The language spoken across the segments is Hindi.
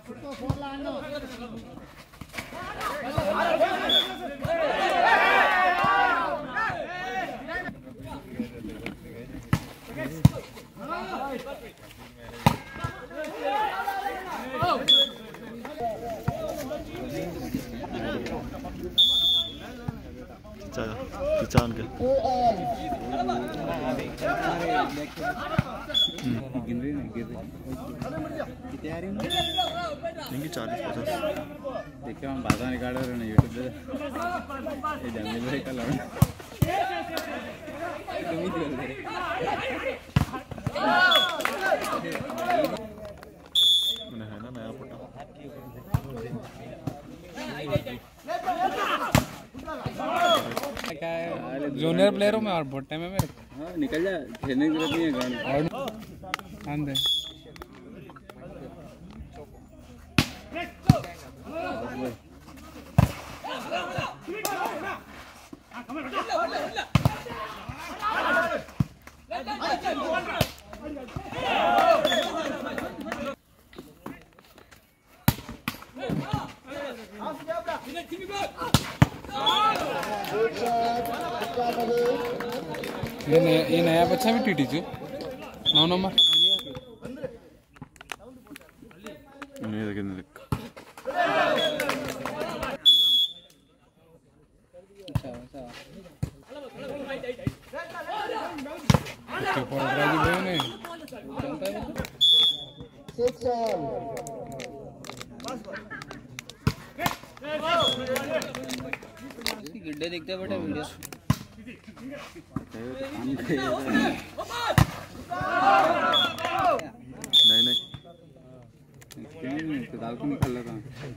किसान के इनकी 40-50 देखिए हम बाजार निकाल रहे हैं यूट्यूब पे ये जंगल में कल मैंने है ना नया फोटो जूनियर प्लेयर हूँ मैं और बहुत टाइम है मेरे निकल जा खेलने की जरूरत नहीं है गाड़ी ये नया बच्चा भी टीटी जो 9 नंबर नहीं देख गिड्डे दिखते हैं बेटा वीडियो नहीं दाल को निकाल लगा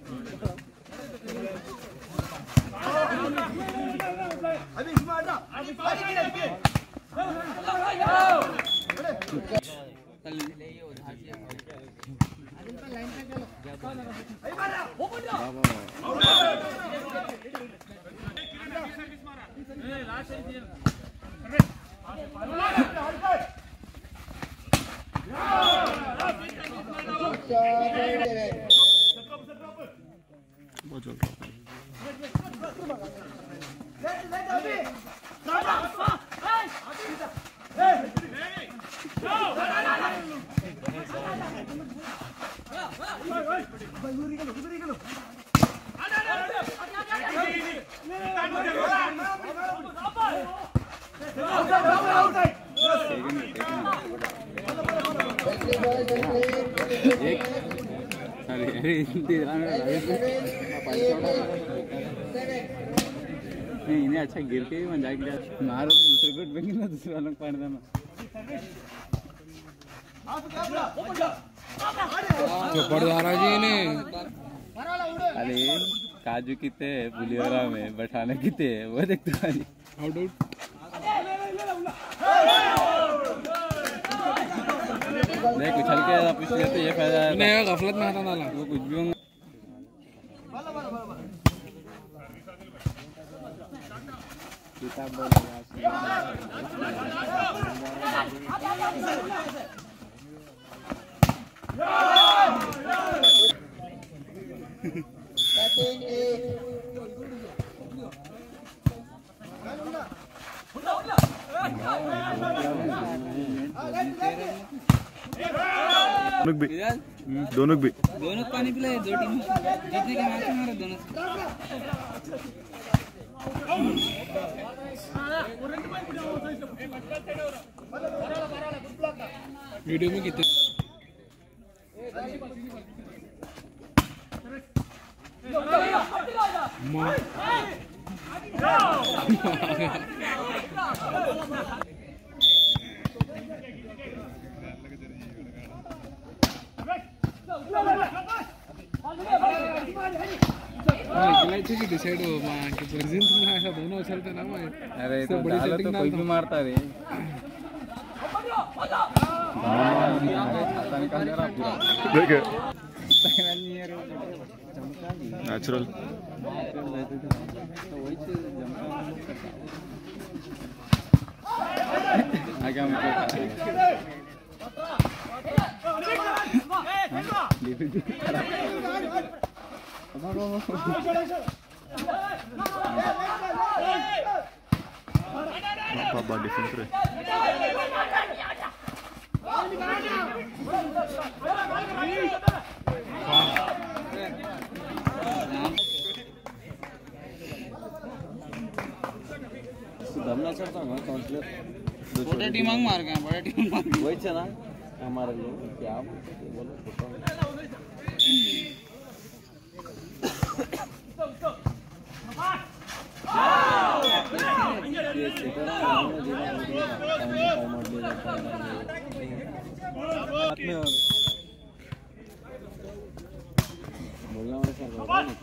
बहुत जल्द नहीं इन्हें अच्छा गिर के मजा आ गया मारो तो दूसरे को बेंगे ना दूसरे वालों को पाड़ देना जो पड़ जा रहा जी ने अरे काजू किते पुलियोरा में बैठाने किते वो देखते खाली आउट आउट देख उछल के पिछले तो ये फायदा है नहीं गफलत में हटा डाला वो कुछ भी होगा किताब दोनों भी पानी पिलाए दो टीम जीतने के मैच हमारे दोनों वीडियो में कितने डिसाइड हो कि प्रेजेंट में ऐसा दोनों चलते ना मैं अरे तो डालो तो कोई भी मारता रे देखे नेचुरल आगे हम बाबा डिफेंस रे दमना चढ़ता हूँ काउंसलर छोटे टीम मार गए बड़े टीम मार वही चला हमारे लोग क्या बोलो बोलना वाले सर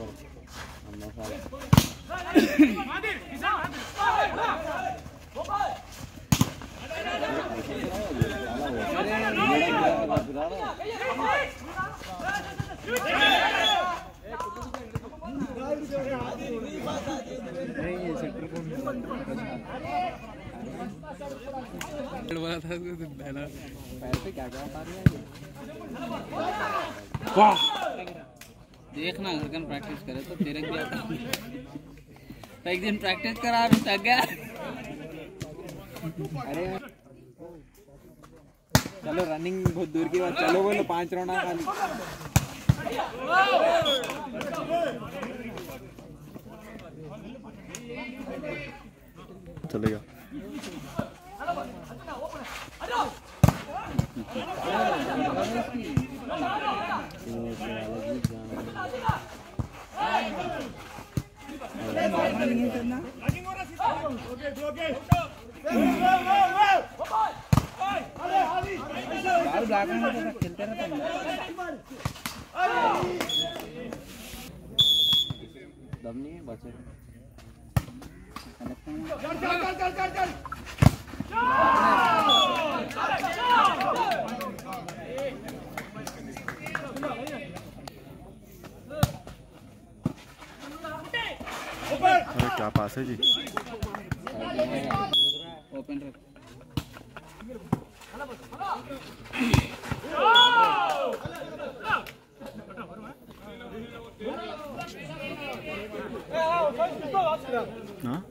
देखना घर का प्रैक्टिस करे तो तेरे क्या एक दिन प्रैक्टिस करा अभी थक गया। अरे चलो रनिंग बहुत दूर की बात चलो बोलो 5 राउंड खाली चलेगा खेलते रहते दम नहीं है बचे अरे क्या पास है जी ओपन रख हाँ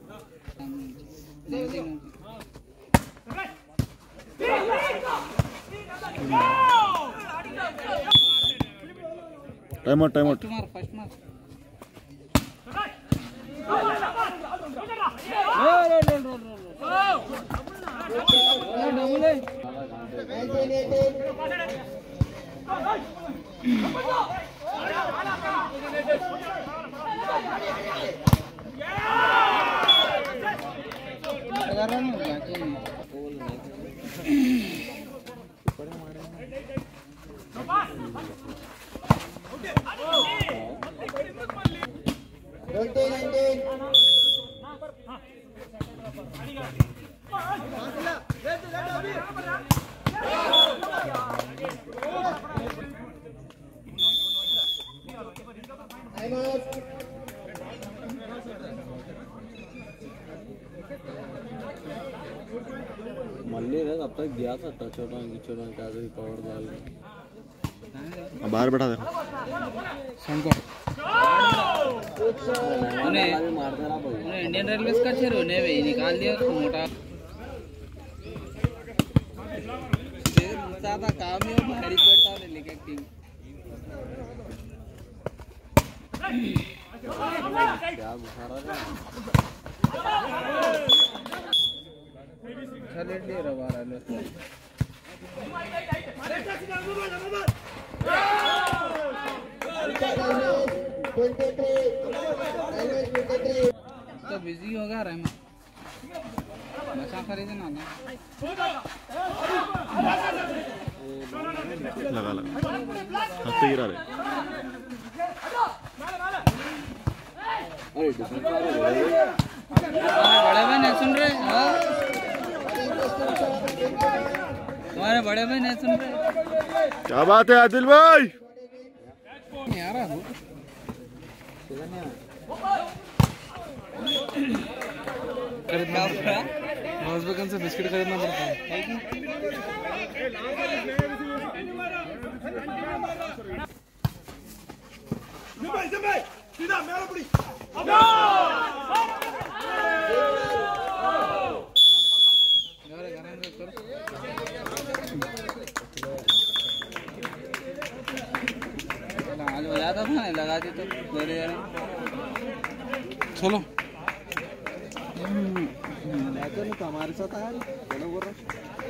टाइम आउट फर्स्ट मार मल्ली तब तक गया था छोटा क्या पावर डाल बाहर बैठा दे उन्हें इंडियन रेलवे का छे रोने वे निकाल दिया तो मोटा ज्यादा काम ही भारी पड़ता है लेके टीम क्या बुखार है चले ले रहा है तो बिजी होगा रहमा नशा खरीदे ना लगा हंसते गिरा रहे अरे बड़े भाई नहीं सुन रहे तुम्हारे बड़े भाई नहीं सुन रहे क्या बात है आदिल भाई आ रहा हूँ से बिस्किट खरीदना पड़ता है। हो जाता था ना, लगा दी तो मेरे यार। चलो तो हमारे साथ आया, चलो बोल रहा